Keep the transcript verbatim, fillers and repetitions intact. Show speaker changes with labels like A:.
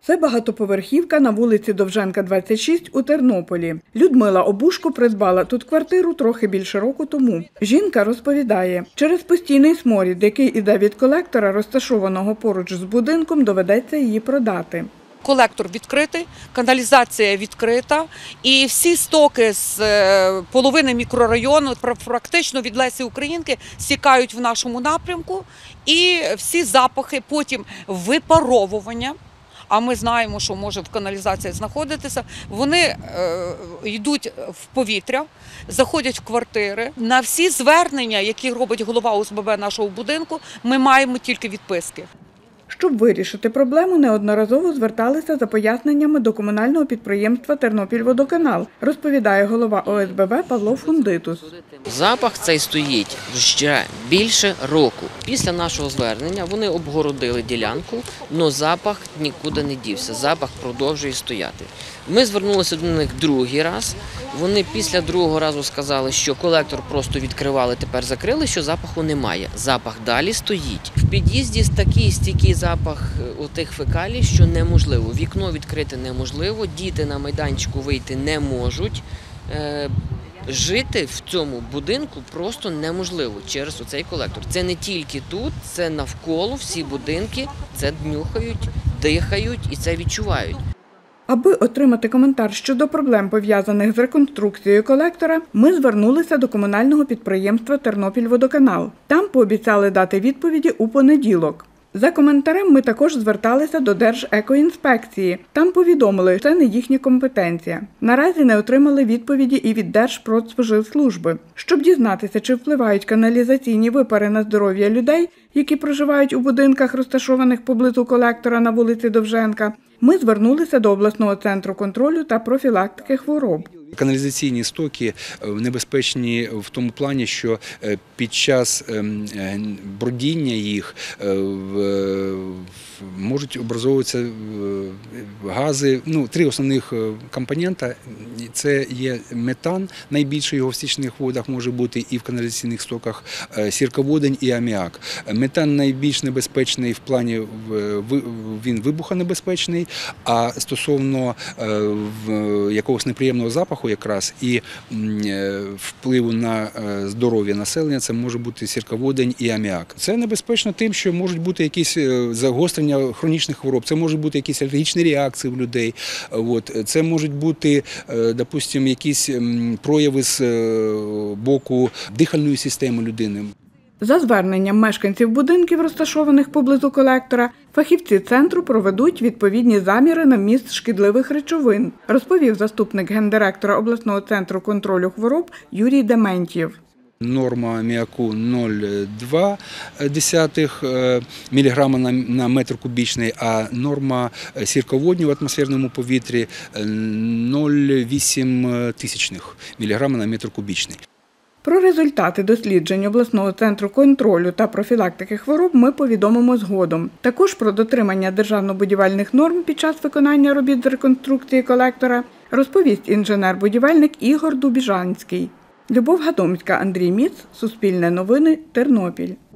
A: Це багатоповерхівка на вулиці Довженка, двадцять шість у Тернополі. Людмила Обушко придбала тут квартиру трохи більше року тому. Жінка розповідає, через постійний сморід, який іде від колектора, розташованого поруч з будинком, доведеться її продати.
B: Колектор відкритий, каналізація відкрита і всі стоки з половини мікрорайону, практично від Лесі Українки, стікають в нашому напрямку і всі запахи, потім випаровування, а ми знаємо, що може в каналізації знаходитися, вони е, йдуть в повітря, заходять в квартири. На всі звернення, які робить голова О С Б Б нашого будинку, ми маємо тільки відписки.
A: Щоб вирішити проблему, неодноразово зверталися за поясненнями до комунального підприємства «Тернопільводоканал», розповідає голова О С Б Б Павло Фундитус.
C: Запах цей стоїть вже більше року. Після нашого звернення вони обгородили ділянку, але запах нікуди не дівся, запах продовжує стояти. Ми звернулися до них другий раз, вони після другого разу сказали, що колектор просто відкривали, тепер закрили, що запаху немає. Запах далі стоїть. В під'їзді такий стійкий запах отих фекалій, що неможливо. Вікно відкрити неможливо, діти на майданчику вийти не можуть. Жити в цьому будинку просто неможливо через оцей колектор. Це не тільки тут, це навколо, всі будинки це днюхають, дихають і це відчувають.
A: Аби отримати коментар щодо проблем, пов'язаних з реконструкцією колектора, ми звернулися до комунального підприємства «Тернопільводоканал». Там пообіцяли дати відповіді у понеділок. За коментарем ми також зверталися до Держекоінспекції. Там повідомили, що це не їхня компетенція. Наразі не отримали відповіді і від Держпродспоживслужби. Щоб дізнатися, чи впливають каналізаційні випари на здоров'я людей, які проживають у будинках, розташованих поблизу колектора на вулиці Довженка, ми звернулися до обласного центру контролю та профілактики хвороб.
D: Каналізаційні стоки небезпечні в тому плані, що під час бродіння їх можуть образовуватися гази, ну, три основних компонента. Це є метан, найбільший його в стічних водах може бути і в каналізаційних стоках, сірководень і аміак. Метан найбільш небезпечний в плані, він вибухонебезпечний, а стосовно якогось неприємного запаху якраз і впливу на здоров'я населення, це може бути сірководень і аміак. Це небезпечно тим, що можуть бути якісь загострення хронічних хвороб, це можуть бути якісь алергічні реакції в людей, це можуть бути, допустим, якісь прояви з боку дихальної системи людини.
A: За зверненням мешканців будинків, розташованих поблизу колектора, фахівці центру проведуть відповідні заміри на вміст шкідливих речовин, розповів заступник гендиректора обласного центру контролю хвороб Юрій Дементьєв.
D: Норма аміаку нуль цілих дві десятих міліграма на метр кубічний, а норма сірководню в атмосферному повітрі нуль цілих вісім тисячних міліграма на метр кубічний.
A: Про результати досліджень обласного центру контролю та профілактики хвороб ми повідомимо згодом. Також про дотримання державно-будівельних норм під час виконання робіт з реконструкції колектора розповість інженер-будівельник Ігор Дубіжанський. Любов Гадомська, Андрій Міц, Суспільне новини, Тернопіль.